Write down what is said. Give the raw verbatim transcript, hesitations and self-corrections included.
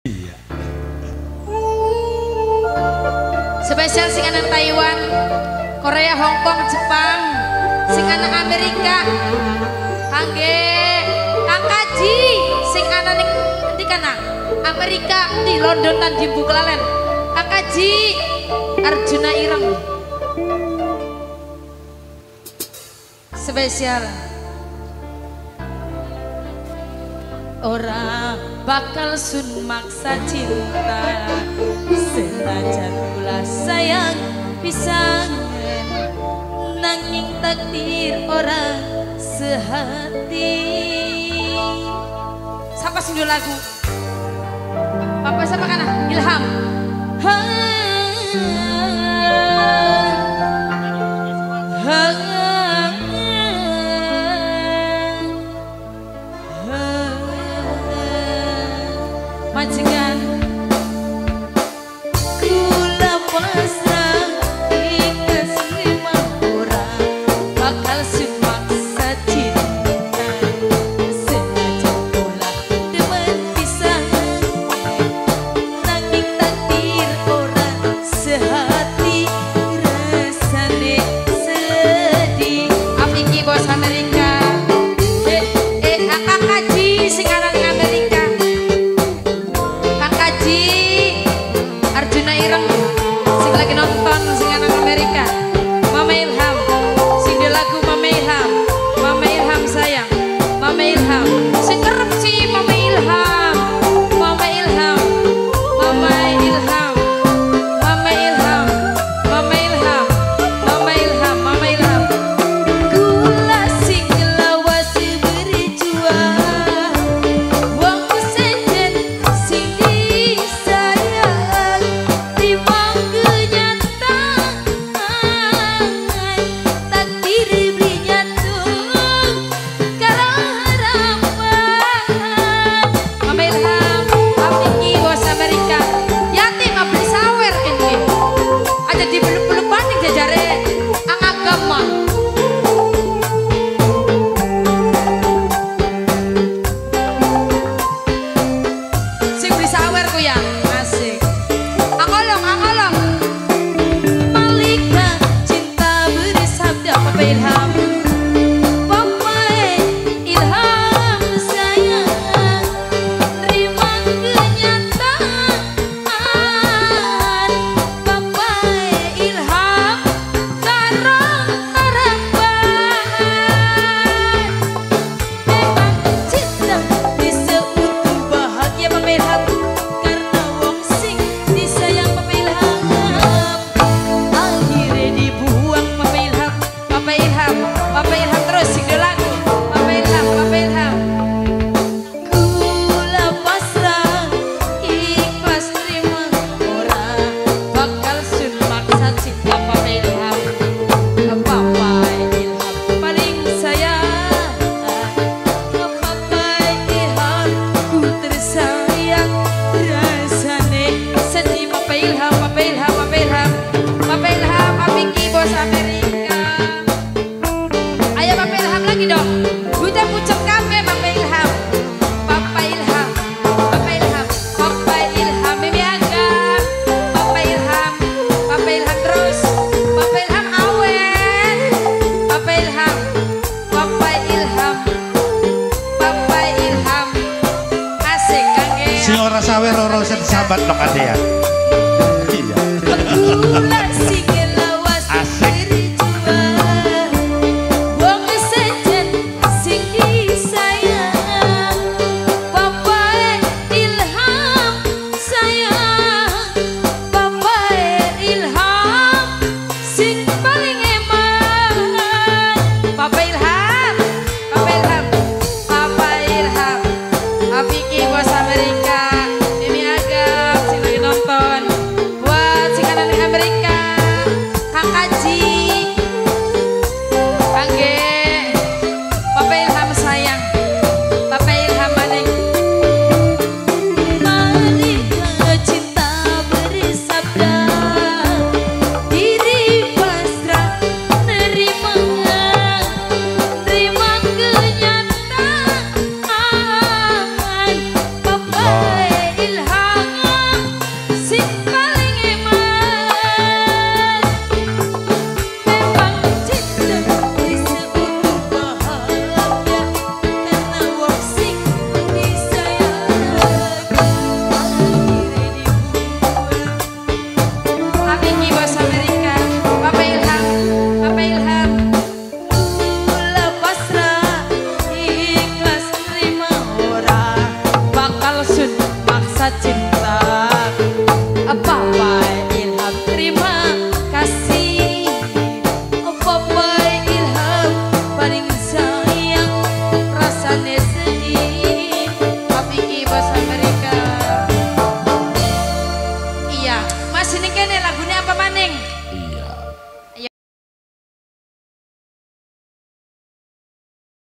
Spesial sing anak Taiwan, Korea, Hong Kong, Jepang, sing anak Amerika, kangge Kang Kaji, sing anak ning endi kana? Amerika di London lan di Buklalen. Kang Kaji Arjuna Ireng. Spesial. Ora bakal sun maksa cinta, senajan kula sayang pisangan, nanging takdir ora sehati. Siapa sing lagu? Papa siapa kana? Ilham. Ha, ha, majikan kula pasrah ikhlas lima orang bakal semaksa cinta, senajan kula demen pisan, nanging takdir orang sehati, rasane sedih. Afiki bos Amerika, eh eh Kang Kaji sing aran Amerika, Arjuna Ireng sing lagi nonton sing anak Amerika, Mama Ilham sing di lagu Mama Ilham, Mama Ilham sayang, Mama Ilham sing kerep sih Mama Ilham, Mama Ilham, Mama Ilham, Mama Ilham, Mama Ilham, Mama Ilham, Mama Ilham. Kula sing lawas berjuang, wong sejen sing disayang, timbang kenyataan takdir beli nyatung karo harapan. Mama Ilham, Afiki bos Amerika, yatim abdi sawer ini aja di peluk-peluk panik jajare ang agama. Sing beli sawer ku ya asik. Angolong, angolong. Malika cinta bersabda Papa Ilham, Papa Ilham sayang, terima kenyataan, Papa Ilham karo harapan. Memang cinta bisa utuh bahagia Papa Ilham, karena wong sing disayang Papa Ilham akhirnya dibuang Papa Ilham. Papa Ilham, Papa Ilham terus sing di lagu Papa Ilham, Papa Ilham. Kula pasrah ikhlas terima ora bakal sun maksa cinta Papa Ilham. Papa Ilham paling sayang, Papa Ilham ku tersayang, rasane sedih Papa Ilham, Papa Ilham, Papa Ilham, Papa Ilham, Afiki bos Amerika. Ayo Papa Ilham lagi dong, kita pucuk kafe Papa Ilham, Papa Ilham, Papa Ilham, Papa Ilham Mimi Agam, Papa Ilham, Papa Ilham terus, Papa Ilham awen, Papa Ilham, Papa Ilham, Papa Ilham asik kangge. Sing ora sawer ora usah disambat dok ade ya.